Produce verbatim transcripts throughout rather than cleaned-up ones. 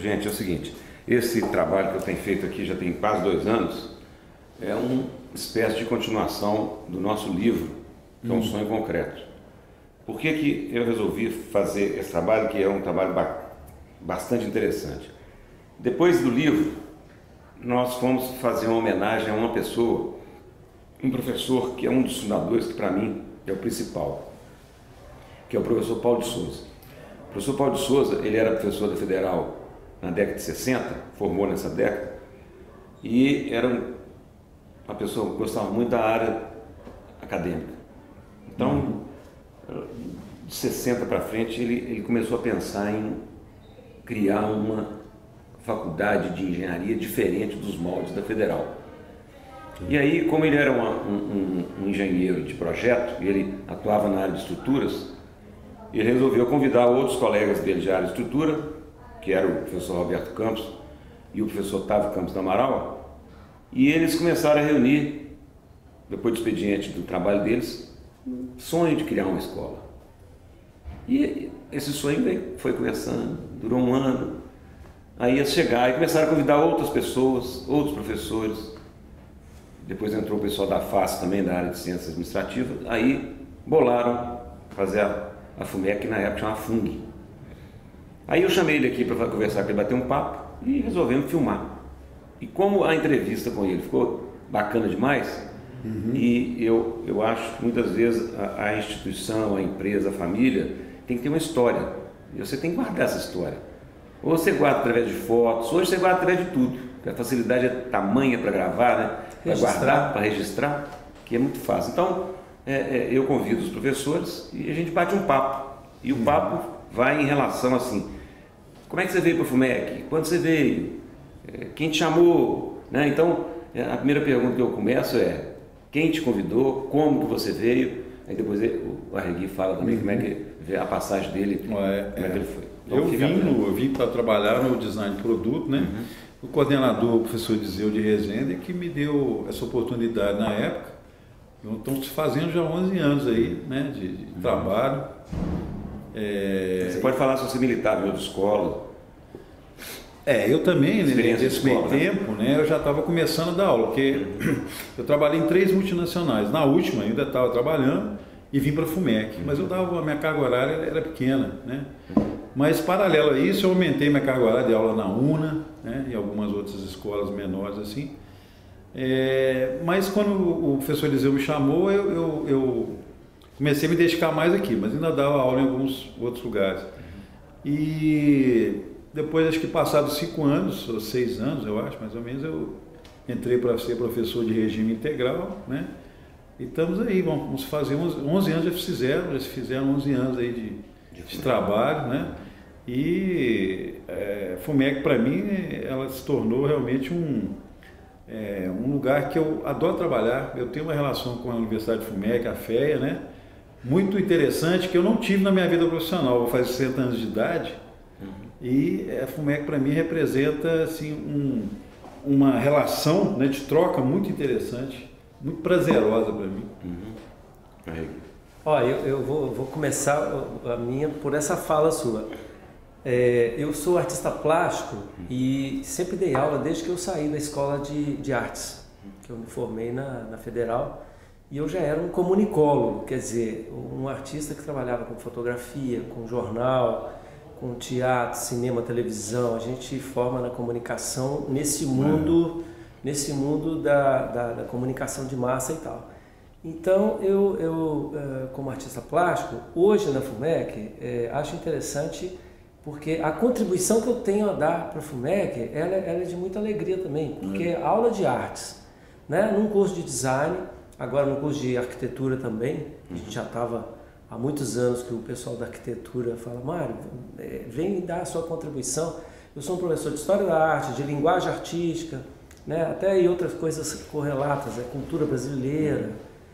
Gente, é o seguinte, esse trabalho que eu tenho feito aqui já tem quase dois anos, é uma espécie de continuação do nosso livro, que é um sonho concreto. Por que que eu resolvi fazer esse trabalho, que é um trabalho ba bastante interessante? Depois do livro, nós fomos fazer uma homenagem a uma pessoa, um professor que é um dos fundadores, que para mim é o principal, que é o professor Paulo de Souza. O professor Paulo de Souza, ele era professor da Federal na década de sessenta, formou nessa década, e era um, uma pessoa que gostava muito da área acadêmica. Então, uhum. de sessenta para frente, ele, ele começou a pensar em criar uma faculdade de engenharia diferente dos moldes da Federal. Sim. E aí, como ele era uma, um, um, um engenheiro de projeto, e ele atuava na área de estruturas, ele resolveu convidar outros colegas dele de área de estrutura, que era o professor Roberto Campos e o professor Otávio Campos do Amaral, e eles começaram a reunir, depois do expediente do trabalho deles, um sonho de criar uma escola. E esse sonho foi começando, durou um ano, aí ia chegar e começaram a convidar outras pessoas, outros professores, depois entrou o pessoal da F A S também, da área de Ciências Administrativas, aí bolaram fazer a, a FUMEC, que na época chamava FUNG. Aí eu chamei ele aqui para conversar, para bater um papo, e resolvemos filmar. E como a entrevista com ele ficou bacana demais, uhum. e eu, eu acho que muitas vezes a, a instituição, a empresa, a família tem que ter uma história, e você tem que guardar essa história. Ou você guarda através de fotos, hoje você guarda através de tudo, a facilidade é tamanha para gravar, né? Para guardar, para registrar, que é muito fácil. Então, é, é, eu convido os professores e a gente bate um papo, e o uhum. papo vai em relação assim, como é que você veio para a FUMEC? Quando você veio? Quem te chamou? Né? Então, a primeira pergunta que eu começo é, quem te convidou? Como que você veio? Aí depois o Arregui fala também uhum. como é que vê a passagem dele, é, como é que ele foi. Então, eu, vim no, eu vim para trabalhar no design de produto, né? Uhum. O coordenador, o professor Dizeu de Rezende, que me deu essa oportunidade na época. Então, se fazendo já onze anos aí, né, de, de uhum. trabalho. É... Você pode falar se você militar de outra escola? É, eu também, né, nesse meio tempo, né, eu já estava começando a dar aula, porque eu trabalhei em três multinacionais. Na última, ainda estava trabalhando e vim para a FUMEC, mas eu dava, a minha carga horária era pequena, né? Mas, paralelo a isso, eu aumentei minha carga horária de aula na UNA, né, e algumas outras escolas menores assim. É, mas quando o professor Eliseu me chamou, eu, eu, eu comecei a me dedicar mais aqui, mas ainda dava aula em alguns outros lugares. E depois, acho que passados cinco anos, ou seis anos, eu acho, mais ou menos, eu entrei para ser professor de regime integral, né? E estamos aí, vamos fazer onze anos, já fizeram, já fizeram onze anos aí de, de trabalho, né? E é, FUMEC, para mim, ela se tornou realmente um, é, um lugar que eu adoro trabalhar. Eu tenho uma relação com a Universidade de FUMEC, a FEA, né? Muito interessante, que eu não tive na minha vida profissional. Eu vou fazer sessenta anos de idade, uhum. e a FUMEC, para mim, representa assim, um, uma relação, né, de troca muito interessante, muito prazerosa para mim. Uhum. Olha, eu, eu vou, vou começar a minha por essa fala sua. É, eu sou artista plástico e sempre dei aula desde que eu saí da escola de, de artes, que eu me formei na, na Federal, e eu já era um comunicólogo, quer dizer, um artista que trabalhava com fotografia, com jornal, com teatro, cinema, televisão. A gente forma na comunicação nesse mundo, nesse mundo da, da, da comunicação de massa e tal. Então, eu, eu como artista plástico, hoje na FUMEC, é, acho interessante, porque a contribuição que eu tenho a dar para a FUMEC, ela, ela é de muita alegria também, porque é aula de artes, né? Num curso de design, agora no curso de arquitetura também, a gente já estava há muitos anos que o pessoal da arquitetura fala, Mário, vem dar a sua contribuição. Eu sou um professor de História da Arte, de Linguagem Artística, né? Até e outras coisas correlatas, é cultura brasileira.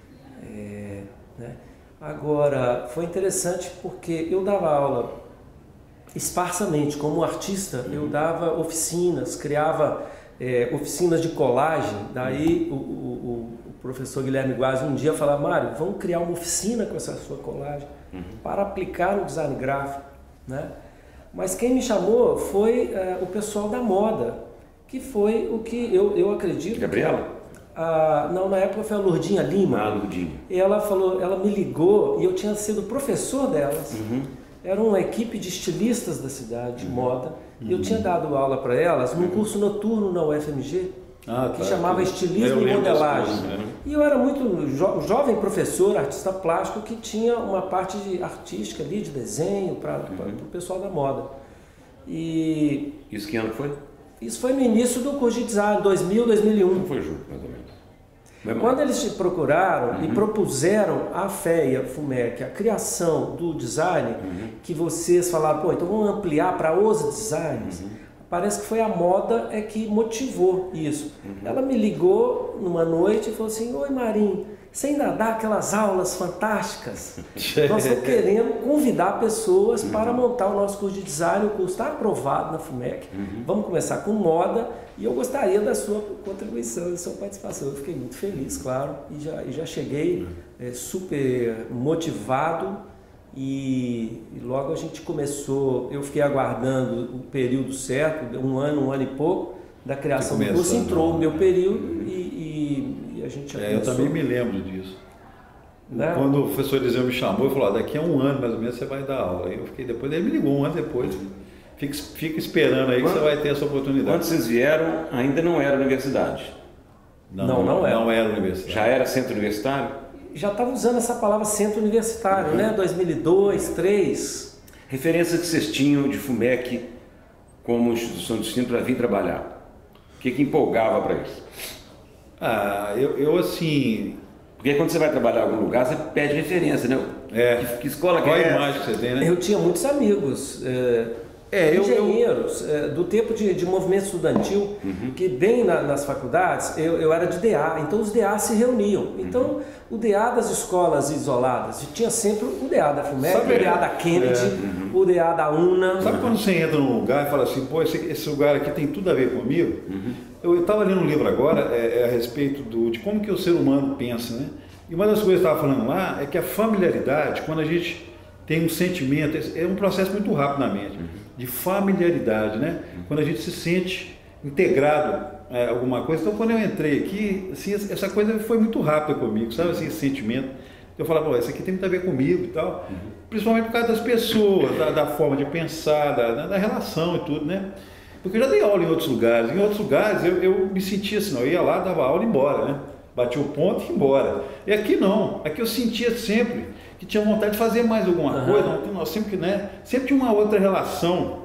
É, né? Agora, foi interessante porque eu dava aula esparsamente, como artista, eu dava oficinas, criava é, oficinas de colagem. Daí o, o, o professor Guilherme Guazzi um dia falava, Mário, vamos criar uma oficina com essa sua colagem uhum. para aplicar no design gráfico, né? Mas quem me chamou foi uh, o pessoal da moda, que foi o que eu, eu acredito... Gabriela? Que, uh, não, na época foi a Lourdinha Lima. Ah, Lourdinha. E ela falou, ela me ligou e eu tinha sido professor delas. Uhum. Era uma equipe de estilistas da cidade, de uhum. moda. Uhum. E eu tinha dado aula para elas num curso noturno na U F M G. Ah, que tá, chamava que... Estilismo e Modelagem. Coisas, né? E eu era muito jo jovem professor, artista plástico, que tinha uma parte de artística ali, de desenho, para uhum. o pessoal da moda. E... Isso que ano foi? Isso foi no início do curso de design, dois mil, dois mil e um. Não foi junto, mais ou menos. Quando eles te procuraram uhum. e propuseram à F E I, a FUMEC, a criação do design, uhum. que vocês falaram, pô, então vamos ampliar para os designs, uhum. parece que foi a moda é que motivou isso. Uhum. Ela me ligou numa noite e falou assim, oi Marinho, você ainda dá aquelas aulas fantásticas? Nós estamos querendo convidar pessoas uhum. para montar o nosso curso de design, o curso está aprovado na FUMEC, uhum. vamos começar com moda e eu gostaria da sua contribuição, da sua participação. Eu fiquei muito feliz, claro, e já, e já cheguei é, super motivado e, e logo a gente começou, eu fiquei aguardando o período certo, um ano, um ano e pouco, da criação do curso, entrou o meu período e, e, e a gente já é, eu também me lembro disso. Né? Quando o professor Eliseu me chamou, ele falou, ah, daqui a um ano mais ou menos você vai dar aula. Aí eu fiquei, depois ele me ligou um ano depois, fica, fica esperando aí quando, que você vai ter essa oportunidade. Quando vocês vieram, ainda não era universidade? Não, não, não era. Não era universidade. Já era centro universitário? Já estava usando essa palavra centro universitário, uhum. né? dois mil e dois, dois mil e três. Referência que vocês tinham de FUMEC como instituição de ensino para vir trabalhar? O que, que empolgava para isso? Ah, eu, eu assim... Porque quando você vai trabalhar em algum lugar, você pede referência, né? É. Que, que escola que Qual é a imagem que você tem, né? Eu tinha muitos amigos, é, é, eu, engenheiros, eu... É, do tempo de, de movimento estudantil, uhum. que bem na, nas faculdades, eu, eu era de D A, então os D A se reuniam. Então, uhum. o D A das escolas isoladas, tinha sempre o D A da FUMEC, Sabe, o D A da Kennedy, é. uhum. o D A da UNA. Sabe quando você entra num lugar e fala assim, pô, esse, esse lugar aqui tem tudo a ver comigo? Uhum. Eu estava lendo um livro agora é, é a respeito do, de como que o ser humano pensa, né? E uma das coisas que eu estava falando lá é que a familiaridade, quando a gente tem um sentimento, é um processo muito rápido na mente, uhum. de familiaridade, né? Uhum. Quando a gente se sente integrado a é, alguma coisa. Então, quando eu entrei aqui, assim, essa coisa foi muito rápida comigo, sabe? Assim, esse sentimento. Eu falava, pô, isso aqui tem muito a ver comigo e tal. Uhum. Principalmente por causa das pessoas, da, da forma de pensar, da, da relação e tudo, né? Porque eu já dei aula em outros lugares. Em outros lugares eu, eu me sentia assim, não, eu ia lá, dava aula e ia embora, né? Batia o ponto e ia embora. E aqui não. Aqui eu sentia sempre que tinha vontade de fazer mais alguma uhum. coisa. Não, sempre, né? Sempre tinha uma outra relação.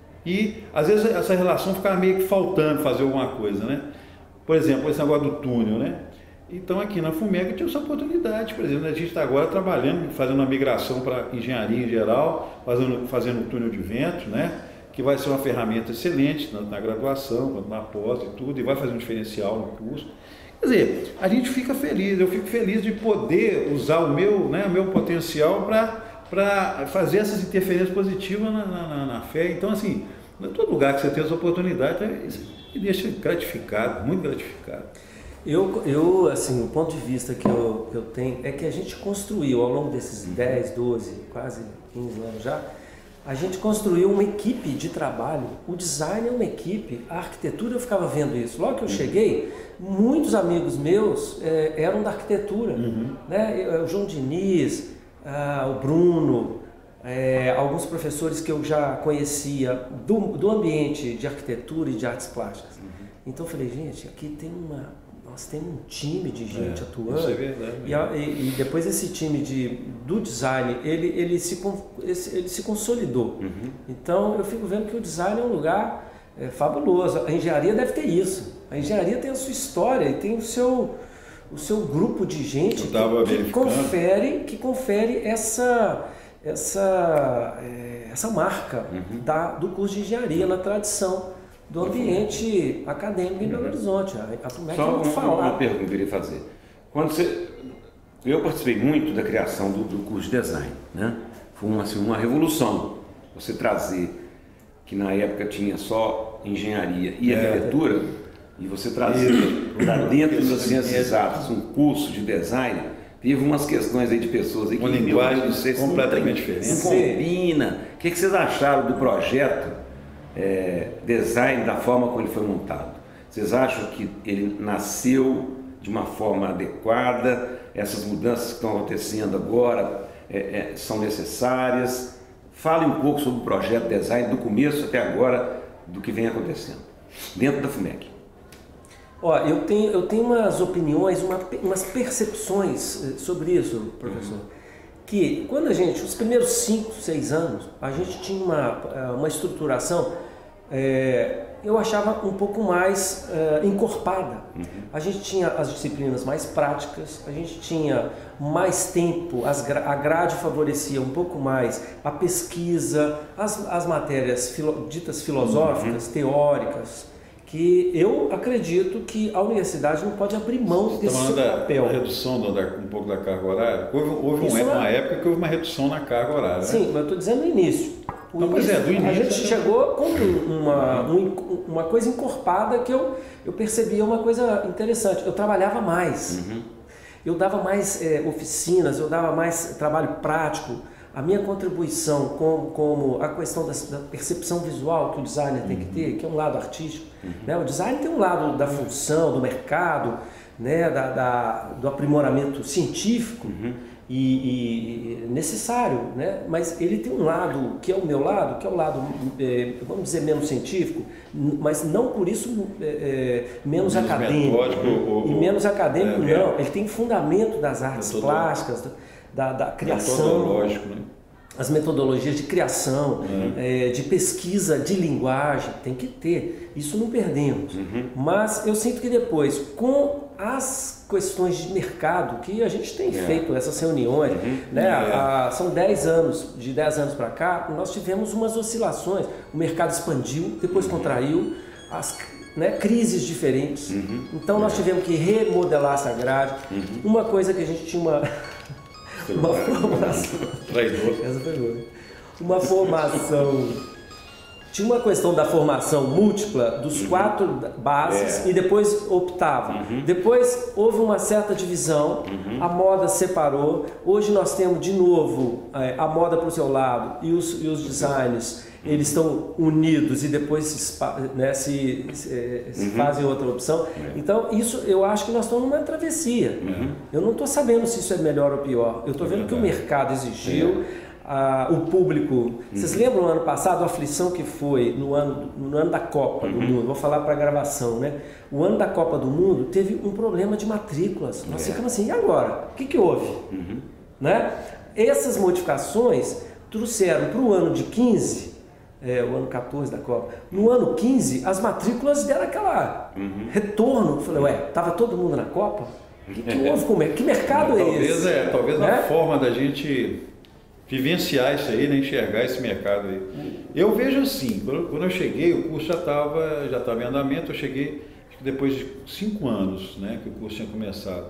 E às vezes essa relação ficava meio que faltando fazer alguma coisa, né? Por exemplo, esse negócio do túnel, né? Então aqui na FUMEC eu tinha essa oportunidade, por exemplo, a gente está agora trabalhando, fazendo uma migração para engenharia em geral, fazendo, fazendo um túnel de vento, né? Que vai ser uma ferramenta excelente, tanto na graduação quanto na pós e tudo, e vai fazer um diferencial no curso. Quer dizer, a gente fica feliz, eu fico feliz de poder usar o meu, né, o meu potencial para fazer essas interferências positivas na, na, na fé. Então, assim, em todo lugar que você tem essa oportunidade, isso me deixa gratificado, muito gratificado. Eu, eu, assim, o ponto de vista que eu, que eu tenho é que a gente construiu ao longo desses dez, doze, quase quinze anos já, a gente construiu uma equipe de trabalho. O design é uma equipe, a arquitetura eu ficava vendo isso. Logo que eu cheguei, muitos amigos meus é, eram da arquitetura, uhum. né? O João Diniz, ah, o Bruno, é, alguns professores que eu já conhecia do, do ambiente de arquitetura e de artes plásticas. Uhum. Então eu falei, gente, aqui tem uma... Nós temos um time de gente é, atuando, isso é verdade, e, a, e, e depois esse time de, do design, ele, ele, se, ele se consolidou. Uhum. Então eu fico vendo que o design é um lugar é, fabuloso. A engenharia deve ter isso. A engenharia tem a sua história e tem o seu, o seu grupo de gente que, que confere, que confere essa, essa, é, essa marca uhum. da, do curso de engenharia na tradição do ambiente acadêmico em Belo Horizonte. A FUMEC Só uma, uma, uma pergunta que eu queria fazer. Quando você, eu participei muito da criação do, do curso de design, né? Foi uma, assim, uma revolução você trazer, que na época tinha só engenharia e é. arquitetura, e você trazer para dentro das ciências exatas um curso de design, Tive umas questões aí de pessoas aí que... Uma linguagem não sei, completamente diferente. Não combina. O que, que vocês acharam do projeto é, design, da forma como ele foi montado? Vocês acham que ele nasceu de uma forma adequada? Essas mudanças que estão acontecendo agora é, é, são necessárias? Fale um pouco sobre o projeto design, do começo até agora, do que vem acontecendo dentro da FUMEC. Ó, eu tenho, eu tenho umas opiniões, uma, umas percepções sobre isso, professor. Uhum. Que quando a gente, os primeiros cinco, seis anos, a gente tinha uma, uma estruturação, é, eu achava um pouco mais é, encorpada. Uhum. A gente tinha as disciplinas mais práticas, a gente tinha mais tempo, as, a grade favorecia um pouco mais a pesquisa, as, as matérias filo, ditas filosóficas, uhum. teóricas, que eu acredito que a universidade não pode abrir mão desse seu papel. A redução do, da, um pouco da carga horária, houve, houve um, uma é... época que houve uma redução na carga horária. Sim, né? Mas eu estou dizendo no início. O não, início, é, do início. A gente chegou com uma, um, uma coisa encorpada que eu, eu percebia uma coisa interessante. Eu trabalhava mais, uhum. eu dava mais é, oficinas, eu dava mais trabalho prático. A minha contribuição como, como a questão da, da percepção visual que o designer tem que ter, que é um lado artístico, uhum. né? O design tem um lado da função, do mercado, né? da, da, do aprimoramento científico uhum. e, e necessário, né? Mas ele tem um lado que é o meu lado, que é o lado, é, vamos dizer, menos científico, mas não por isso é, é, menos, menos acadêmico. Ou, e menos acadêmico é, não, ele tem fundamento das artes plásticas, Da, da criação, né? As metodologias de criação, uhum. é, de pesquisa de linguagem, tem que ter, isso não perdemos. Uhum. Mas eu sinto que depois, com as questões de mercado, que a gente tem é. feito essas reuniões, uhum. né? É. a, são dez anos, de dez anos para cá, nós tivemos umas oscilações, o mercado expandiu, depois uhum. contraiu, as Né, crises diferentes, uhum. então nós tivemos que remodelar essa grade. Uhum. Uma coisa que a gente tinha uma, uma formação, essa foi boa. Uma formação, tinha uma questão da formação múltipla dos uhum. quatro bases é. e depois optava. Uhum. Depois houve uma certa divisão, uhum. a moda separou. Hoje nós temos de novo a moda para o seu lado e os, e os designs. Eles estão unidos e depois se, né, se, se, se uhum. fazem outra opção. É. Então, isso eu acho que nós estamos numa travessia. Uhum. Eu não estou sabendo se isso é melhor ou pior. Eu estou vendo que o mercado exigiu, a, o público... Uhum. Vocês lembram no ano passado a aflição que foi no ano, no ano da Copa uhum. do Mundo? Vou falar para a gravação, né? O ano da Copa do Mundo teve um problema de matrículas. Nós é. ficamos assim, e agora? O que, que houve? Uhum. Né? Essas modificações trouxeram para o ano de quinze... É, o ano quatorze da Copa. No ano quinze, as matrículas deram aquela uhum. retorno. Eu falei, ué, estava todo mundo na Copa? O que, que houve com o Que mercado é, é talvez, esse? É, talvez né? a forma da gente vivenciar isso aí, né? Enxergar esse mercado aí. Eu vejo assim, quando eu cheguei, o curso já estava já estava em andamento, eu cheguei depois de cinco anos, né, que o curso tinha começado.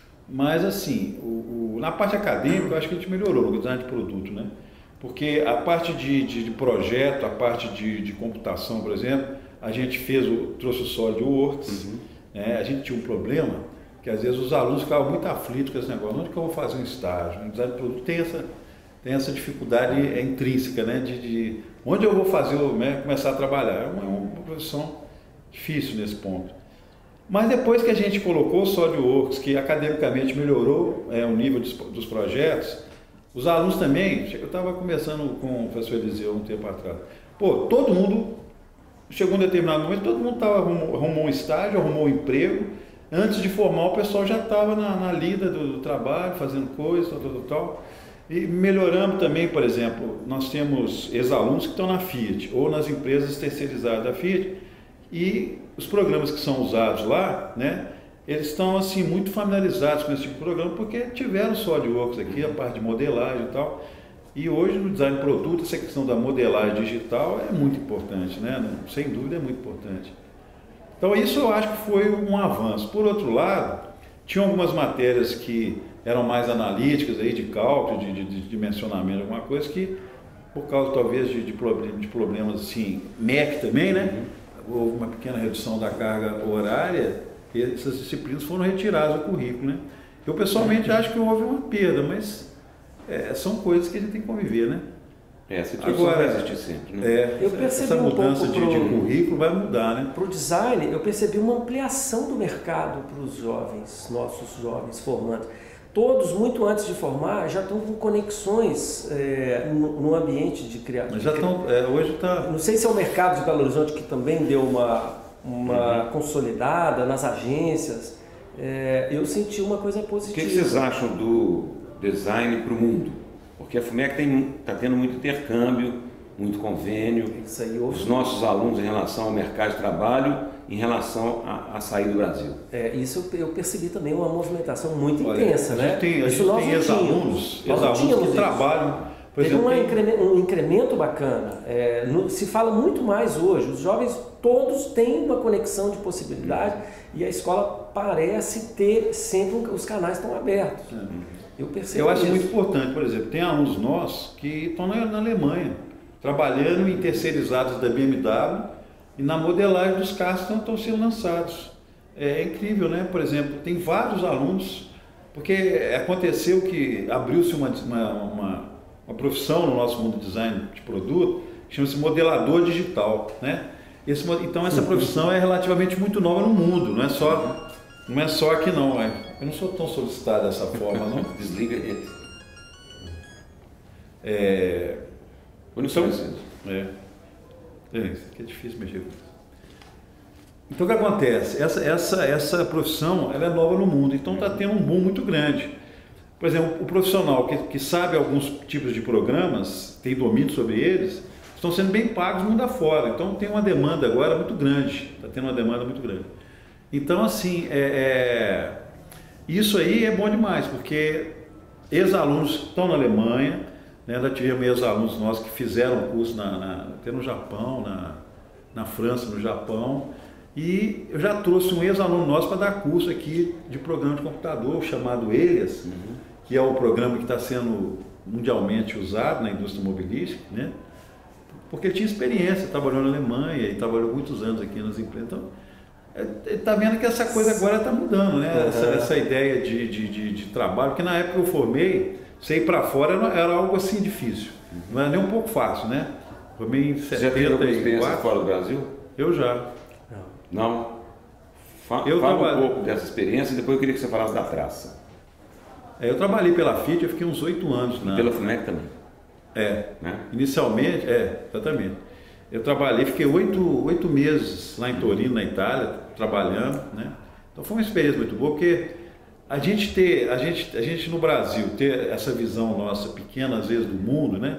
Mas assim, o, o, na parte acadêmica, eu acho que a gente melhorou no design de produto, né? Porque a parte de, de, de projeto, a parte de, de computação, por exemplo, a gente fez o, trouxe o SolidWorks, uhum. né? A gente tinha um problema que às vezes os alunos ficavam muito aflitos com esse negócio, onde que eu vou fazer um estágio? O design de produto tem essa, tem essa dificuldade é, intrínseca, né? de, de onde eu vou fazer, né? começar a trabalhar. É uma, uma profissão difícil nesse ponto. Mas depois que a gente colocou o SolidWorks, que academicamente melhorou é, o nível dos, dos projetos, os alunos também, eu estava conversando com o professor Eliseu um tempo atrás, pô, todo mundo, chegou um determinado momento, todo mundo tava, arrumou, arrumou um estágio, arrumou um emprego, antes de formar o pessoal já estava na, na lida do, do trabalho, fazendo coisas, tal, tal, tal, e melhoramos também, por exemplo, nós temos ex-alunos que estão na Fiat, ou nas empresas terceirizadas da Fiat, e os programas que são usados lá, né, eles estão assim muito familiarizados com esse tipo de programa porque tiveram SolidWorks aqui, a parte de modelagem e tal. E hoje no design de produto, essa questão da modelagem digital é muito importante, né? Sem dúvida é muito importante. Então isso eu acho que foi um avanço. Por outro lado, tinha algumas matérias que eram mais analíticas, aí, de cálculo, de, de, de dimensionamento, alguma coisa que, por causa talvez de, de, problem, de problemas assim, M E C também, né? Houve uma pequena redução da carga horária, essas disciplinas foram retiradas do currículo, né? Eu pessoalmente acho que houve uma perda, mas é, são coisas que a gente tem que conviver, né? É, essa situação vai existir sempre, né? É, eu percebi essa mudança um de, de currículo vai mudar, né? Para o design, eu percebi uma ampliação do mercado para os jovens, nossos jovens formandos. Todos, muito antes de formar, já estão com conexões é, no, no ambiente de criação. Já estão, é, hoje está... Não sei se é o mercado de Belo Horizonte que também deu uma, uma uhum. consolidada nas agências. É, eu senti uma coisa positiva. O que, que vocês acham do design para o mundo? Porque a FUMEC está tendo muito intercâmbio, muito convênio. Isso aí, os nossos alunos em relação ao mercado de trabalho, em relação a, a sair do Brasil. É, isso eu percebi também uma movimentação muito Olha, intensa, a né? gente tem, a isso gente tem ex-alunos, ex-alunos que trabalham. Por Teve exemplo, um, incremento, um incremento bacana. É, no, se fala muito mais hoje. Os jovens todos têm uma conexão de possibilidade uhum. e a escola parece ter sempre os canais estão abertos. Uhum. Eu percebo Eu acho isso. muito importante, por exemplo, tem alunos nossos que estão na, na Alemanha, trabalhando em terceirizados da B M W e na modelagem dos carros que estão sendo lançados. É incrível, né? Por exemplo, tem vários alunos, porque aconteceu que abriu-se uma, uma, uma, uma profissão no nosso mundo de design de produto, que chama-se modelador digital, né? Esse, então essa profissão é relativamente muito nova no mundo, não é só... Não é só aqui não, é. Eu não sou tão solicitado dessa forma, não. Desliga ele. É... Eu não sou preciso. É. É, isso aqui é difícil mexer com isso. Então o que acontece? Essa, essa, essa profissão ela é nova no mundo, então está tendo um boom muito grande. Por exemplo, o profissional que, que sabe alguns tipos de programas, tem domínio sobre eles, estão sendo bem pagos mundo afora. Então tem uma demanda agora muito grande, está tendo uma demanda muito grande. Então, assim, é, é, isso aí é bom demais, porque ex-alunos estão na Alemanha, né, ainda tivemos ex-alunos nossos que fizeram curso na, na, até no Japão, na, na França, no Japão, e eu já trouxe um ex-aluno nosso para dar curso aqui de programa de computador, chamado Elias, uhum. que é o programa que está sendo mundialmente usado na indústria mobilística, né, porque ele tinha experiência, trabalhou na Alemanha e trabalhou muitos anos aqui nas empresas. Então, ele está vendo que essa coisa agora está mudando, né? Uhum. Essa, essa ideia de, de, de, de trabalho, porque na época que eu formei, você ir para fora era, era algo assim difícil, uhum. não era nem um pouco fácil, né? Formei em setenta e quatro. Já teve alguma experiência fora do Brasil? Eu já. Não? Não? Fa eu fala trabalhei... um pouco dessa experiência e depois eu queria que você falasse da traça. É, eu trabalhei pela Fiat, eu fiquei uns oito anos. E na... pela FUMEC também? É, né? Inicialmente, é, exatamente. Eu trabalhei, fiquei oito, oito meses lá em Torino, na Itália, trabalhando, né? Então foi uma experiência muito boa, porque a gente ter, a gente, a gente no Brasil ter essa visão nossa pequena às vezes do mundo, né?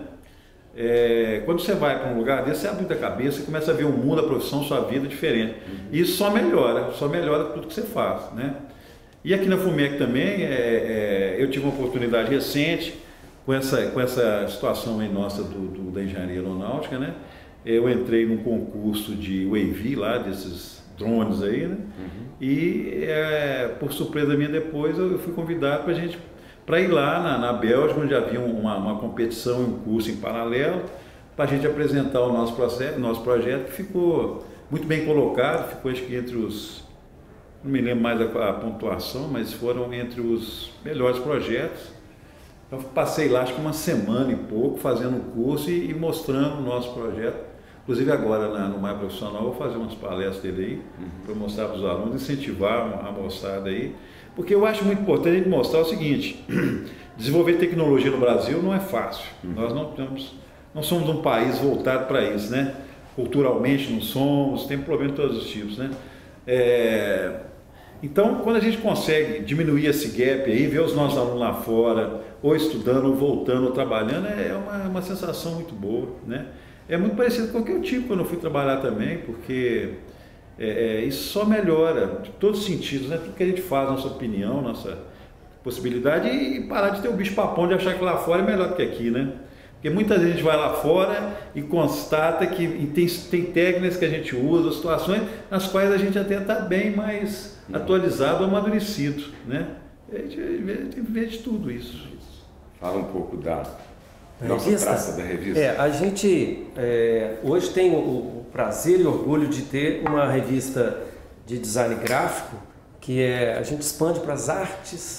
É, quando você vai para um lugar desse, você abre muita cabeça e começa a ver o mundo, a profissão, sua vida diferente. Uhum. E isso só melhora, só melhora tudo que você faz, né? E aqui na FUMEC também, é, é, eu tive uma oportunidade recente com essa, com essa situação aí nossa do, do, da engenharia aeronáutica, né? Eu entrei num concurso de U A V lá, desses drones aí, né? Uhum. E é, por surpresa minha depois eu fui convidado para gente para ir lá na, na Bélgica, onde havia uma, uma competição, um curso em paralelo, para a gente apresentar o nosso processo, nosso projeto, que ficou muito bem colocado, ficou acho que entre os, não me lembro mais a, a pontuação, mas foram entre os melhores projetos. Eu passei lá acho que uma semana e pouco fazendo o curso e, e mostrando o nosso projeto. Inclusive agora na, no Maio Profissional eu vou fazer umas palestras dele aí, uhum. para mostrar para os alunos, incentivar a moçada aí. Porque eu acho muito importante a gente mostrar o seguinte, desenvolver tecnologia no Brasil não é fácil. Uhum. Nós não, temos, não somos um país voltado para isso, né? Culturalmente não somos, tem problema de todos os tipos, né? É, então, quando a gente consegue diminuir esse gap aí, ver os nossos alunos lá fora, ou estudando, ou voltando, ou trabalhando, é uma, uma sensação muito boa, né? É muito parecido com o que eu tive quando eu fui trabalhar também, porque é, é, isso só melhora de todos os sentidos, né? Tudo que a gente faz, nossa opinião, nossa possibilidade, e parar de ter o bicho papão de achar que lá fora é melhor do que aqui, né? Porque muita gente vai lá fora e constata que tem, tem técnicas que a gente usa, situações nas quais a gente até está bem mais atualizado, amadurecido, né? A gente tem que ver de tudo isso. Fala um pouco da nossa traça da revista. É, a gente é, hoje tem o, o prazer e orgulho de ter uma revista de design gráfico que é, a gente expande para as artes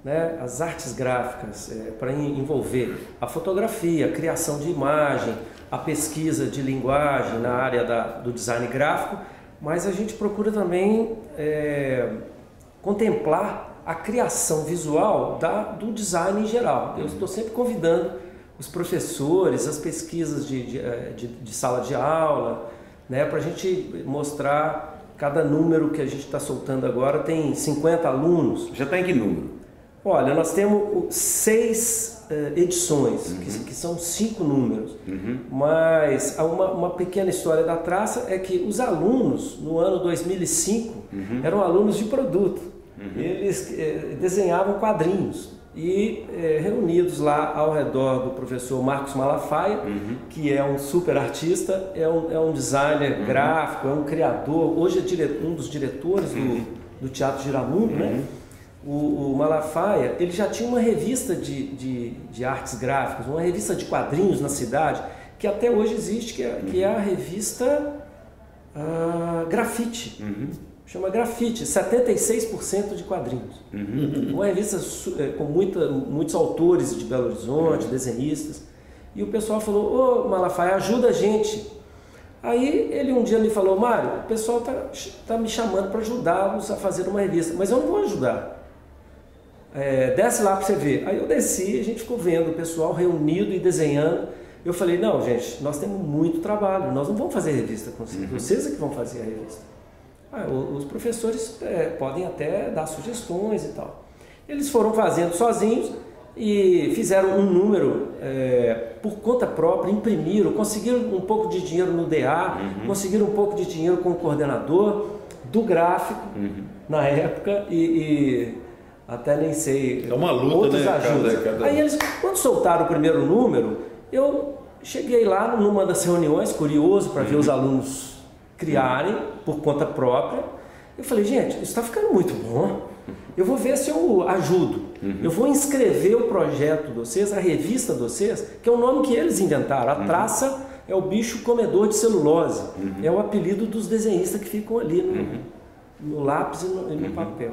né, as artes gráficas, é, para envolver a fotografia, a criação de imagem, a pesquisa de linguagem na área da, do design gráfico, mas a gente procura também é, contemplar a criação visual da, do design em geral. Eu estou sempre convidando os professores, as pesquisas de, de, de, de sala de aula, né, para a gente mostrar cada número que a gente está soltando agora. Tem cinquenta alunos. Já está em que número? Olha, nós temos seis uh, edições, uhum. que, que são cinco números, uhum. mas uma, uma pequena história da traça é que os alunos, no ano dois mil e cinco, uhum. eram alunos de produto. Uhum. Eles eh, desenhavam quadrinhos e eh, reunidos lá ao redor do professor Marcos Malafaia, uhum. que é um super artista, é um, é um designer uhum. gráfico, é um criador, hoje é dire, um dos diretores uhum. do, do Teatro Giramundo, uhum. né? O, o Malafaia, ele já tinha uma revista de, de, de artes gráficas, uma revista de quadrinhos na cidade, que até hoje existe, que é, uhum. que é a revista uh, Grafite. Uhum. Chama Grafite, setenta e seis por cento de quadrinhos. Uhum. Uma revista com muita, muitos autores de Belo Horizonte, uhum. desenhistas. E o pessoal falou: ô Malafaia, ajuda a gente. Aí ele um dia me falou: Mário, o pessoal está tá me chamando para ajudá-los a fazer uma revista, mas eu não vou ajudar. É, desce lá para você ver. Aí eu desci, a gente ficou vendo o pessoal reunido e desenhando. Eu falei: não, gente, nós temos muito trabalho, nós não vamos fazer revista com vocês, uhum. vocês é que vão fazer a revista. Ah, os professores é, podem até dar sugestões e tal. Eles foram fazendo sozinhos e fizeram um número é, por conta própria, imprimiram, conseguiram um pouco de dinheiro no D A, uhum. conseguiram um pouco de dinheiro com o coordenador do gráfico uhum. na época e, e até nem sei, é uma luta, outros né? ajudas. Cada, cada... Aí eles, quando soltaram o primeiro número, eu cheguei lá numa das reuniões, curioso para uhum. ver os alunos criarem por conta própria. Eu falei: gente, isso está ficando muito bom, eu vou ver se eu ajudo, uhum. eu vou inscrever o projeto de vocês, a revista de vocês, que é o nome que eles inventaram. A traça é o bicho comedor de celulose, uhum. é o apelido dos desenhistas que ficam ali no, uhum. no lápis e no, e no uhum. papel.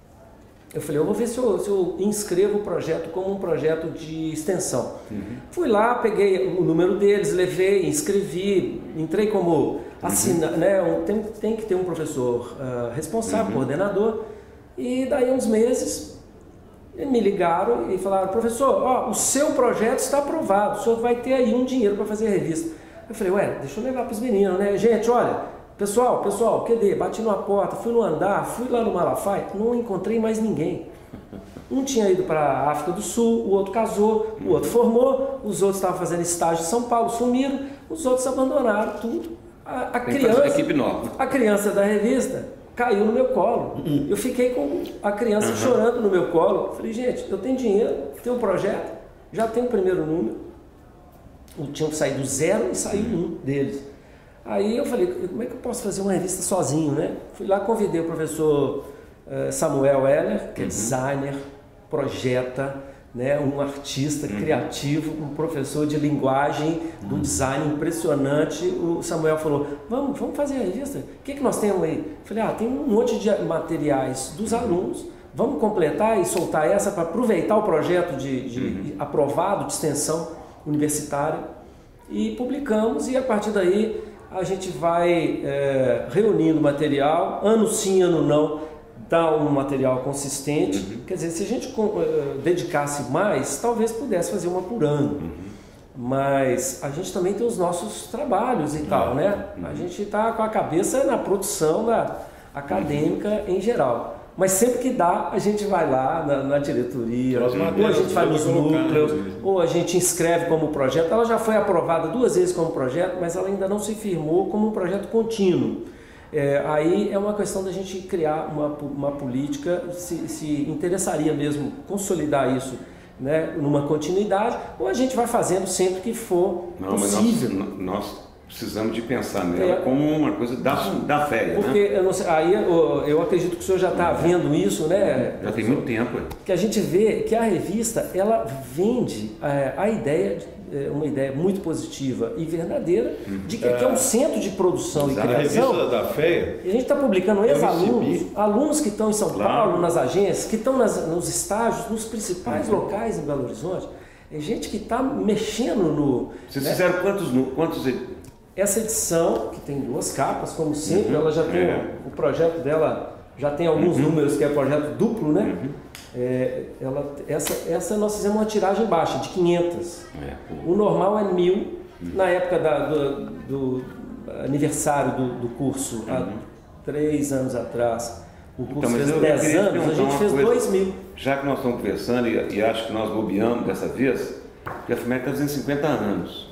Eu falei: eu vou ver se eu, se eu inscrevo o projeto como um projeto de extensão. Uhum. Fui lá, peguei o número deles, levei, inscrevi, entrei como assina, uhum. né, um, tem, tem que ter um professor uh, responsável, uhum. coordenador, e daí uns meses me ligaram e falaram: professor, ó, o seu projeto está aprovado, o senhor vai ter aí um dinheiro para fazer a revista. Eu falei: ué, deixa eu levar para os meninos, né? Gente, olha, pessoal, pessoal, cadê? Bati numa porta, fui no andar, fui lá no Malafaia, não encontrei mais ninguém. Um tinha ido para a África do Sul, o outro casou, o outro formou, os outros estavam fazendo estágio em São Paulo, sumiram, os outros abandonaram tudo. A, a, criança, equipe nova. a criança da revista caiu no meu colo. Uhum. Eu fiquei com a criança uhum. chorando no meu colo. Falei: gente, eu tenho dinheiro, tenho um projeto, já tenho o primeiro número. Tinham saído zero e saiu um deles. Aí eu falei: como é que eu posso fazer uma revista sozinho, né? Fui lá, convidei o professor uh, Samuel Heller, que é uhum. designer, projeta, né, um artista uhum. criativo, um professor de linguagem, do uhum. design impressionante. O Samuel falou: vamos, vamos fazer a revista? O que, que nós temos aí? Eu falei: ah, tem um monte de materiais dos alunos, vamos completar e soltar essa para aproveitar o projeto de, de uhum. aprovado de extensão universitária. E publicamos, e a partir daí a gente vai é, reunindo material, ano sim, ano não, dá um material consistente. Uhum. Quer dizer, se a gente uh, dedicasse mais, talvez pudesse fazer uma por ano. Uhum. Mas a gente também tem os nossos trabalhos e uhum. tal, né? Uhum. A gente está com a cabeça na produção da acadêmica uhum. em geral. Mas sempre que dá, a gente vai lá na, na diretoria, ou a gente vai nos núcleos, ou a gente inscreve como projeto. Ela já foi aprovada duas vezes como projeto, mas ela ainda não se firmou como um projeto contínuo. É, aí é uma questão da gente criar uma, uma política, se, se interessaria mesmo consolidar isso, né, numa continuidade, ou a gente vai fazendo sempre que for não, possível. Mas nós, nós precisamos de pensar nela é. como uma coisa da, da fé, porque né? eu não sei, aí eu, eu acredito que o senhor já está vendo isso, né? Já tem muito tempo. Que a gente vê que a revista, ela vende a, a ideia, uma ideia muito positiva e verdadeira, de que, é. que é um centro de produção Exato. e criação. A revista da fé. E a gente está publicando ex-alunos, alunos que estão em São claro. Paulo, nas agências, que estão nas, nos estágios, nos principais uhum. locais em Belo Horizonte. É gente que está mexendo no... Vocês né? fizeram quantos... quantos... Essa edição, que tem duas capas, como sempre, uhum. ela já tem, é. o projeto dela já tem alguns uhum. números, que é projeto duplo, né? Uhum. É, ela, essa, essa nós fizemos uma tiragem baixa, de quinhentas. É. O normal é mil. Uhum. Na época da, do, do aniversário do, do curso, uhum. há três anos atrás, o curso então, fez dez anos, a gente fez dois mil. Já que nós estamos conversando, e, e acho que nós bobeamos dessa vez, porque a FUMEC está fazendo cinquenta anos.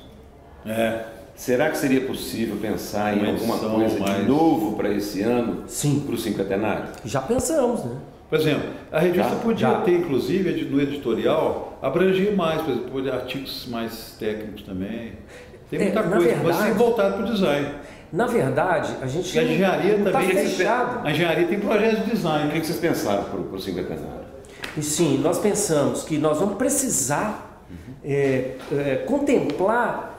É. Será que seria possível pensar em alguma coisa mais... de novo para esse ano? Sim. Para o cinquentenário? Já pensamos, né? Por exemplo, a revista já, podia já. ter, inclusive, no editorial, abrangir mais, por exemplo, artigos mais técnicos também. Tem muita é, coisa, verdade, mas sem voltar para o design. Na verdade, a gente a engenharia não também tá fechado. A engenharia tem projetos de design. O que vocês pensaram para o cinquentenário? E sim, nós pensamos que nós vamos precisar uhum. é, é, contemplar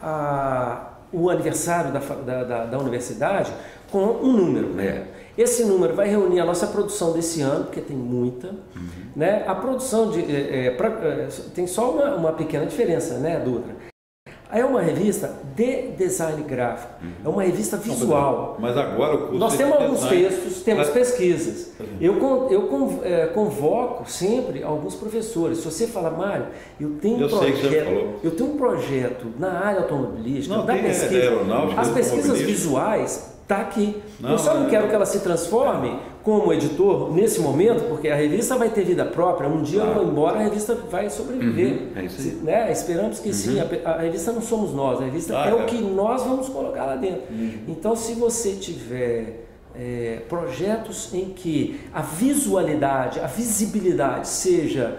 a o aniversário da, da, da, da universidade com um número. É. Esse número vai reunir a nossa produção desse ano, porque tem muita. Uhum. Né? A produção de, é, é, pra, é, tem só uma, uma pequena diferença, né, Dutra? É uma revista de design gráfico, uhum. é uma revista visual. Mas agora o curso nós temos de alguns design... textos, temos Mas... pesquisas. Eu, eu é, convoco sempre alguns professores. Se você fala, Mário, eu tenho eu um projeto, eu tenho um projeto na área automobilística, não, da tem pesquisa. As pesquisas visuais está aqui. Não, eu só não, não quero que ela se transforme como editor nesse momento, porque a revista vai ter vida própria. Um dia claro. eu vou embora, a revista vai sobreviver. Uhum, é isso aí. Né? Esperamos que uhum. sim. A, a revista não somos nós, a revista ah, é, é o que nós vamos colocar lá dentro. Uhum. Então, se você tiver é, projetos em que a visualidade, a visibilidade seja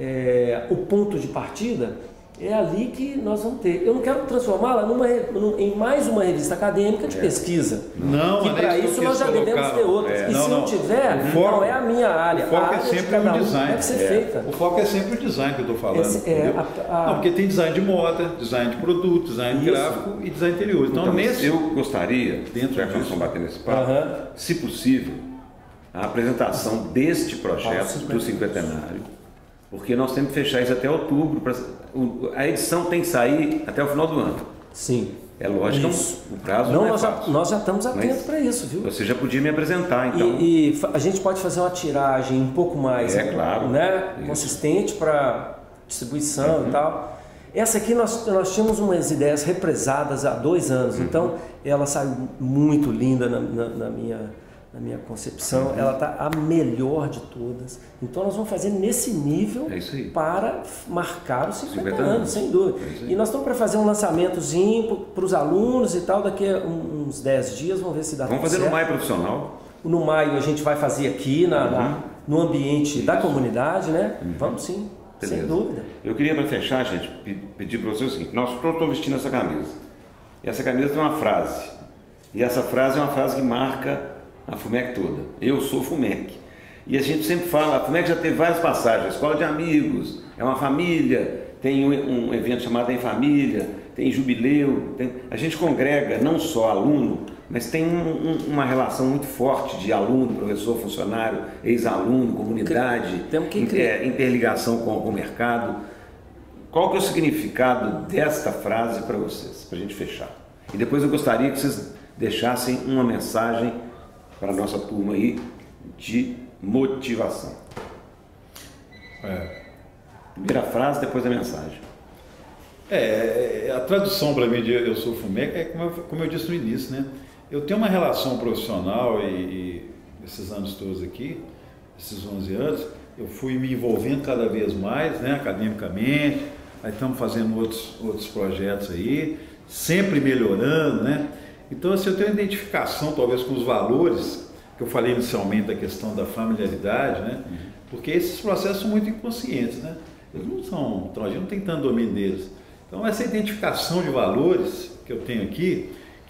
é, o ponto de partida, é ali que nós vamos ter. Eu não quero transformá-la numa, em mais uma revista acadêmica de é. pesquisa. Não, que para isso nós já colocar. devemos ter outras. É. E não, se não, não tiver, foco, não é a minha área. O foco a área é sempre o design. Deve ser é. feita. O foco é sempre o design que eu estou falando. Esse, é, a, a... Não, porque tem design de moda, design de produto, design isso. gráfico e design interior. Então, então nesse... eu gostaria, dentro já que nós estamos batendo esse papo, uh-huh. se possível, a apresentação deste projeto do cinquentenário. Porque nós temos que fechar isso até outubro. Pra, o, a edição tem que sair até o final do ano. Sim. É lógico, isso. o prazo não, não é nós fácil. Já, nós já estamos atentos para isso, viu? Você já podia me apresentar, então. E, e a gente pode fazer uma tiragem um pouco mais é, claro, né, consistente para distribuição uhum. e tal. Essa aqui nós, nós tínhamos umas ideias represadas há dois anos, uhum. então ela saiu muito linda na, na, na minha... na minha concepção, uhum. ela está a melhor de todas. Então nós vamos fazer nesse nível é para marcar os cinquenta anos, sem dúvida. É e nós estamos para fazer um lançamentozinho para os alunos e tal, daqui a uns dez dias, vamos ver se dá Vamos fazer certo. No Maio Profissional? No Maio a gente vai fazer aqui na, uhum. na, no ambiente Isso. da comunidade, né? Uhum. Vamos sim, Beleza. Sem dúvida. Eu queria, para fechar, gente, pedir para vocês o seguinte, nós todos estamos vestindo essa camisa. E essa camisa tem uma frase. E essa frase é uma frase que marca a FUMEC toda. Eu sou FUMEC. E a gente sempre fala, a FUMEC já teve várias passagens, escola de amigos, é uma família, tem um, um evento chamado Em Família, tem jubileu, tem, a gente congrega não só aluno, mas tem um, um, uma relação muito forte de aluno, professor, funcionário, ex-aluno, comunidade, inter, interligação com, com o mercado. Qual que é o significado desta frase para vocês, para a gente fechar? E depois eu gostaria que vocês deixassem uma mensagem para a nossa turma aí de motivação. É. Primeira frase, depois a mensagem. É, a tradução para mim de eu sou FUMEC é como eu, como eu disse no início, né? Eu tenho uma relação profissional e, e esses anos todos aqui, esses onze anos, eu fui me envolvendo cada vez mais, né, academicamente, aí estamos fazendo outros, outros projetos aí, sempre melhorando, né? Então, assim, eu tenho uma identificação, talvez, com os valores, que eu falei inicialmente da questão da familiaridade, né? Uhum. Porque esses processos são muito inconscientes, né? Eles não são, então a gente não tem tanto domínio deles. Então, essa identificação de valores que eu tenho aqui,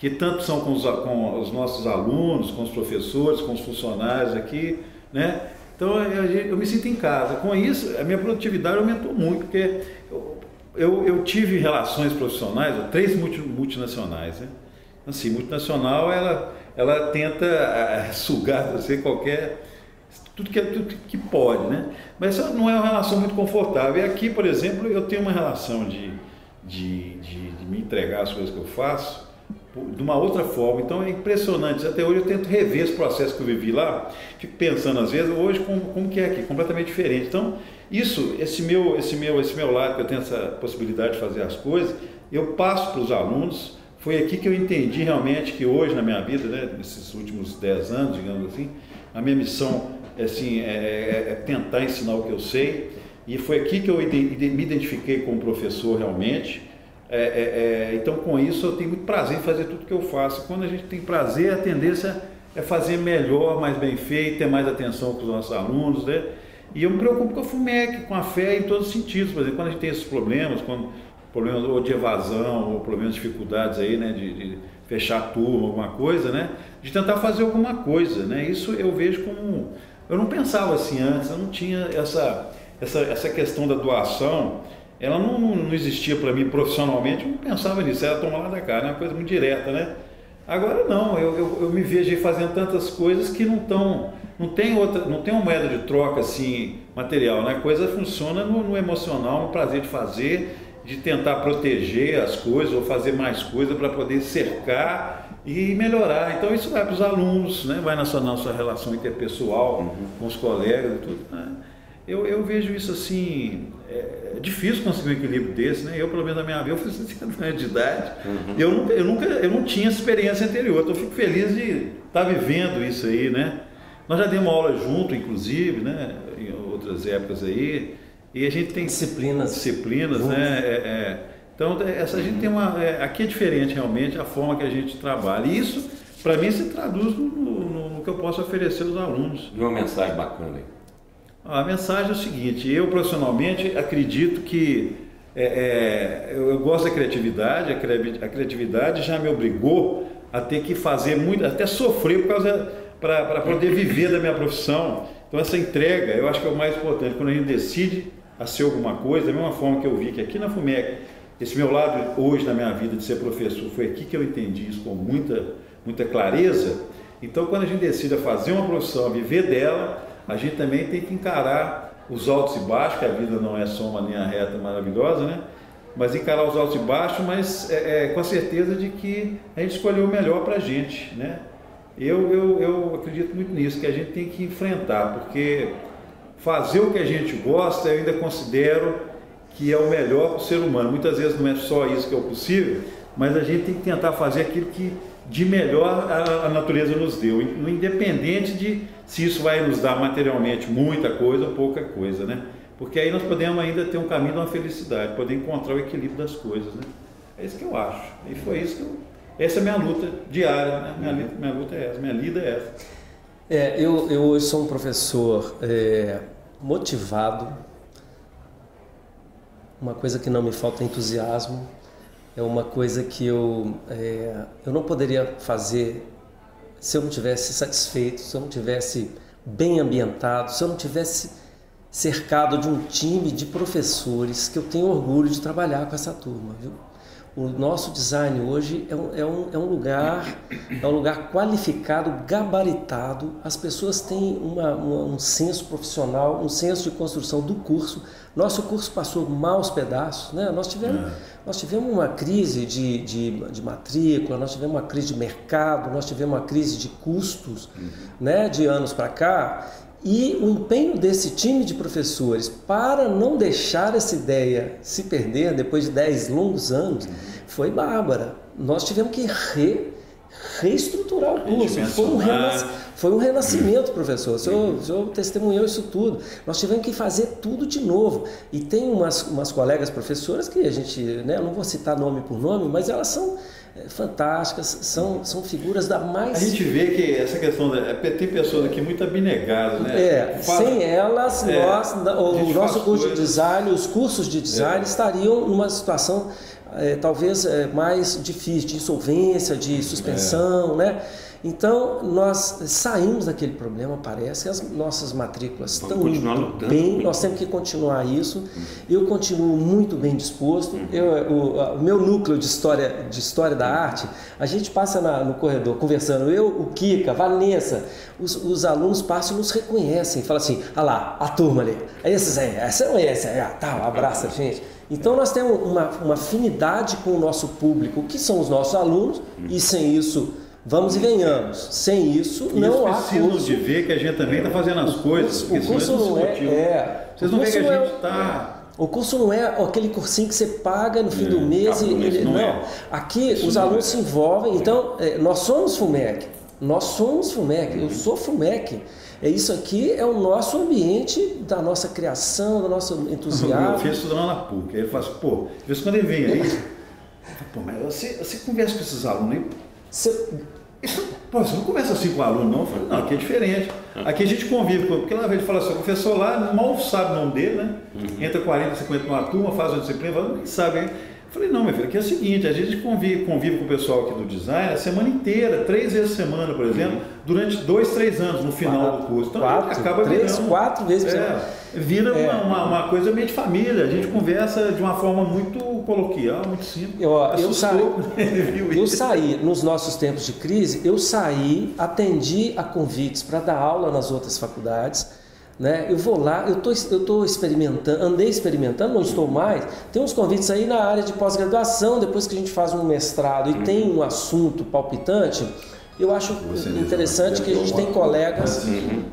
que tanto são com os, com os nossos alunos, com os professores, com os funcionários aqui, né? Então eu, eu me sinto em casa. Com isso, a minha produtividade aumentou muito, porque eu, eu, eu tive relações profissionais, três multi, multinacionais, né? Assim, multinacional, ela, ela tenta sugar você qualquer... Tudo que, tudo que pode, né? Mas essa não é uma relação muito confortável. E aqui, por exemplo, eu tenho uma relação de, de, de, de me entregar as coisas que eu faço de uma outra forma. Então é impressionante. Até hoje eu tento rever esse processo que eu vivi lá. Fico pensando às vezes, hoje como, como que é aqui, completamente diferente. Então isso, esse meu, esse meu, esse meu lado que eu tenho essa possibilidade de fazer as coisas, eu passo para os alunos. Foi aqui que eu entendi realmente que hoje na minha vida, né, nesses últimos dez anos, digamos assim, a minha missão assim, é, é, é tentar ensinar o que eu sei. E foi aqui que eu me identifiquei como professor realmente. É, é, é, então, com isso, eu tenho muito prazer em fazer tudo que eu faço. Quando a gente tem prazer, a tendência é fazer melhor, mais bem feito, ter mais atenção com os nossos alunos, né? E eu me preocupo com a FUMEC, com a fé em todos os sentidos. Por exemplo, quando a gente tem esses problemas, quando, problemas ou de evasão, ou problemas de dificuldades aí, né, de, de fechar a turma, alguma coisa, né? De tentar fazer alguma coisa, né? Isso eu vejo como... Eu não pensava assim antes, eu não tinha essa, essa, essa questão da doação... Ela não, não existia para mim profissionalmente, eu não pensava nisso, era tomar lá da cara, é uma coisa muito direta, né? Agora não, eu, eu, eu me vejo aí fazendo tantas coisas que não estão, não tem outra, não tem uma moeda de troca assim, material, né? A coisa funciona no, no emocional, no prazer de fazer, de tentar proteger as coisas ou fazer mais coisas para poder cercar e melhorar. Então isso vai para os alunos, né? Vai na sua, na sua relação interpessoal, uhum, com os colegas e tudo, né? Eu, eu vejo isso assim, é difícil conseguir um equilíbrio desse, né? Eu, pelo menos na minha vida, eu fiz sessenta anos de idade, uhum, eu, nunca, eu, nunca, eu não tinha experiência anterior, então eu fico feliz de estar vivendo isso aí, né? Nós já demos aula junto, inclusive, né? Em outras épocas aí, e a gente tem disciplinas, disciplinas, né? É, é, então, essa, a gente tem uma, é, aqui é diferente realmente a forma que a gente trabalha, e isso, para mim, se traduz no, no, no que eu posso oferecer aos alunos. E uma mensagem bacana aí. A mensagem é o seguinte, eu profissionalmente acredito que é, é, eu, eu gosto da criatividade, a criatividade já me obrigou a ter que fazer muito, até sofrer por causa, para poder viver da minha profissão. Então essa entrega, eu acho que é o mais importante, quando a gente decide a ser alguma coisa, da mesma forma que eu vi que aqui na FUMEC, esse meu lado hoje na minha vida de ser professor, foi aqui que eu entendi isso com muita, muita clareza. Então quando a gente decide a fazer uma profissão, a viver dela, a gente também tem que encarar os altos e baixos, que a vida não é só uma linha reta maravilhosa, né? Mas encarar os altos e baixos, mas é, é, com a certeza de que a gente escolheu o melhor para a gente, né? Eu, eu, eu acredito muito nisso, que a gente tem que enfrentar, porque fazer o que a gente gosta, eu ainda considero que é o melhor para o ser humano. Muitas vezes não é só isso que é o possível, mas a gente tem que tentar fazer aquilo que de melhor a, a natureza nos deu, independente de se isso vai nos dar materialmente muita coisa ou pouca coisa, né? Porque aí nós podemos ainda ter um caminho de uma felicidade, poder encontrar o equilíbrio das coisas, né? É isso que eu acho. E foi isso que eu... Essa é a minha luta diária, né? Minha, luta, minha luta é essa, minha lida é essa. É, eu, eu hoje sou um professor é, motivado. Uma coisa que não me falta é entusiasmo. É uma coisa que eu, é, eu não poderia fazer se eu não tivesse satisfeito, se eu não tivesse bem ambientado, se eu não tivesse cercado de um time de professores que eu tenho orgulho de trabalhar com essa turma, viu? O nosso design hoje é um, é um, é um lugar, é um lugar qualificado, gabaritado. As pessoas têm uma, uma, um senso profissional, um senso de construção do curso. Nosso curso passou maus pedaços, né? Nós tivemos, é. nós tivemos uma crise de, de, de matrícula, nós tivemos uma crise de mercado, nós tivemos uma crise de custos, uhum, né? De anos para cá. E o empenho desse time de professores para não deixar essa ideia se perder depois de dez longos anos foi bárbara. Nós tivemos que re, reestruturar o curso. Foi um, renas, foi um renascimento, professor. O senhor, o senhor testemunhou isso tudo. Nós tivemos que fazer tudo de novo. E tem umas, umas colegas professoras que a gente, né, eu não vou citar nome por nome, mas elas são fantásticas, são, são figuras da mais... A gente vê que essa questão, da, tem pessoas aqui muito abnegadas, né? É, Faz... sem elas, é, nós, o nosso curso coisas... de design, os cursos de design é. estariam numa situação é, talvez é, mais difícil, de insolvência, de suspensão, é. né? Então, nós saímos daquele problema, parece, as nossas matrículas estão indo bem, nós temos que continuar isso. Eu continuo muito bem disposto. Eu, o, o meu núcleo de história, de história da arte, a gente passa na, no corredor conversando, eu, o Kika, a Vanessa, os, os alunos passam e nos reconhecem, falam assim, ah lá, a turma ali, esses aí, essa não é essa, é, tá, abraça a gente. Então nós temos uma, uma afinidade com o nosso público, que são os nossos alunos, e sem isso... Vamos e venhamos. Sem isso, e não há precisam curso. de ver que a gente também está fazendo as coisas. O curso não é... é Vocês não veem que a gente está... O curso não é aquele cursinho que você paga no fim é, do mês. E, ele, não, não. É. Aqui isso os alunos é. se envolvem. Então, é, nós somos FUMEC. Nós somos FUMEC. Eu sou FUMEC. É isso aqui é o nosso ambiente da nossa criação, do nosso entusiasmo. Eu fiz estudando na P U C. Aí ele fala assim, pô, de vez em quando ele vem aí, pô, mas você, você conversa com esses alunos aí. Você, isso, pô, você não conversa assim com o aluno, não? Eu falei, não, aqui é diferente. Aqui a gente convive, porque lá ele fala assim, o professor lá mal sabe o nome dele, né? Uhum. Entra quarenta, cinquenta numa turma, faz uma disciplina, fala, nem sabe. Hein? Eu falei, não, meu filho, aqui é o seguinte, a gente convive, convive com o pessoal aqui do design a semana inteira, três vezes por semana, por exemplo, uhum. durante dois, três anos no final quatro, do curso. Então quatro, acaba três, virando, quatro vezes por é, semana. Vira é. uma, uma, uma coisa meio de família, a gente conversa de uma forma muito coloquial, muito simples. Eu, eu, saí, eu saí, nos nossos tempos de crise, eu saí, atendi a convites para dar aula nas outras faculdades. Né? Eu vou lá, eu tô, eu tô experimentando, andei experimentando, não estou mais. Tem uns convites aí na área de pós-graduação, depois que a gente faz um mestrado e tem um assunto palpitante, eu acho interessante que a gente tem colegas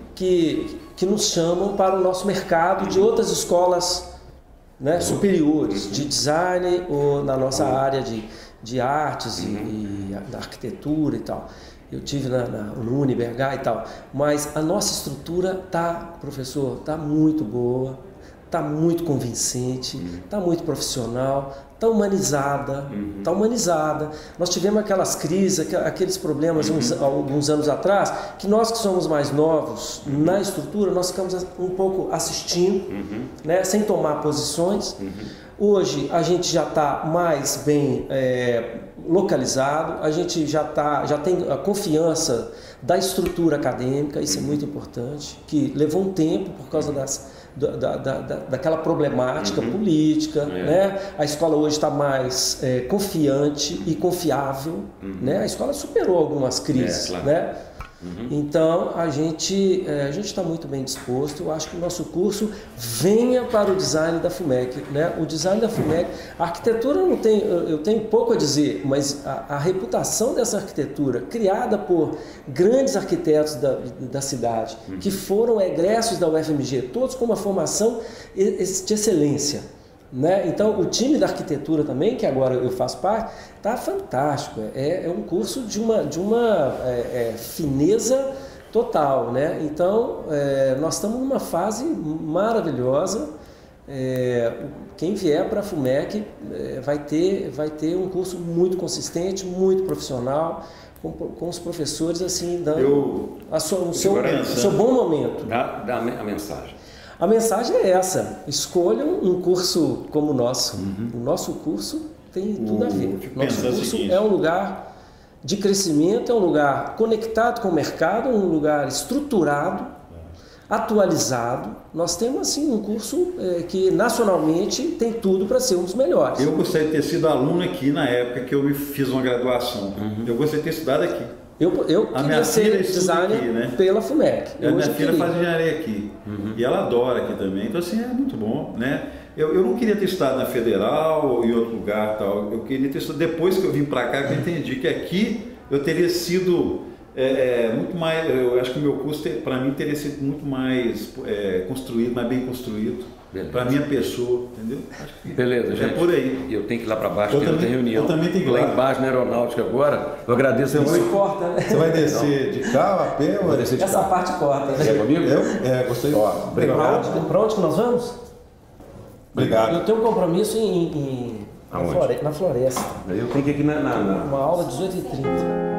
que, que nos chamam para o nosso mercado de outras escolas, né, superiores, de design ou na nossa área de, de artes e, e da arquitetura e tal. Eu tive na, na, no Unibergá e tal, mas a nossa estrutura tá, professor, tá muito boa, tá muito convincente, tá muito profissional, tá humanizada, uhum. tá humanizada. Nós tivemos aquelas crises, aqueles problemas uhum. uns, alguns anos atrás, que nós que somos mais novos uhum. na estrutura, nós ficamos um pouco assistindo, uhum. né, sem tomar posições. Uhum. Hoje a gente já está mais bem é, localizado, a gente já, tá, já tem a confiança da estrutura acadêmica, isso é muito importante, que levou um tempo por causa das, da, da, da, daquela problemática uhum. política, é. né? A escola hoje está mais é, confiante e confiável, uhum. né? A escola superou algumas crises, é, claro. né? Uhum. Então a gente é, a gente está muito bem disposto. Eu acho que o nosso curso venha para o design da FUMEC, né? O design da FUMEC, a arquitetura não tem, eu tenho pouco a dizer, mas a, a reputação dessa arquitetura criada por grandes arquitetos da, da cidade, uhum. que foram egressos da U F M G, todos com uma formação de excelência. Né? Então o time da arquitetura também, que agora eu faço parte, está fantástico, é, é um curso de uma, de uma é, é, fineza total, né? Então é, nós estamos numa fase maravilhosa, é, quem vier para a FUMEC é, vai, ter, vai ter um curso muito consistente, muito profissional, com, com os professores assim dando eu, a sua, o, seu, o seu bom momento. Dá, dá a mensagem. A mensagem é essa, escolham um curso como o nosso. Uhum. O nosso curso tem tudo a ver. O nosso curso é um lugar de crescimento, é um lugar conectado com o mercado, um lugar estruturado, atualizado. Nós temos assim um curso é, que nacionalmente tem tudo para ser um dos melhores. Eu gostaria de ter sido aluno aqui na época que eu me fiz uma graduação. Uhum. Eu gostaria de ter estudado aqui. Eu, eu a minha ser designer aqui, né? pela FUMEC. A minha filha faz engenharia aqui. Uhum. E ela adora aqui também. Então, assim, é muito bom, né? Eu, eu não queria ter estudado na Federal ou em outro lugar tal. Eu queria ter estudado depois que eu vim para cá, que eu entendi que aqui eu teria sido é, é, muito mais... Eu acho que o meu curso, para mim, teria sido muito mais é, construído, mais bem construído. Para minha pessoa, entendeu? Acho que beleza, é gente. por aí. Eu tenho que ir lá para baixo, eu também, tem reunião. Eu também tenho que ir lá. Lá embaixo na aeronáutica agora. Eu agradeço muito. muito. Corta, né? Você vai descer não. de carro, a pé? Ou vai descer de Essa carro? parte corta. Né? É comigo? Eu? É, gostei. Ó, obrigado. Para onde que nós vamos? Obrigado. Eu tenho um compromisso em, em, na, floresta, na floresta. Eu tenho que ir aqui na... na, na... Uma aula às dezoito e trinta.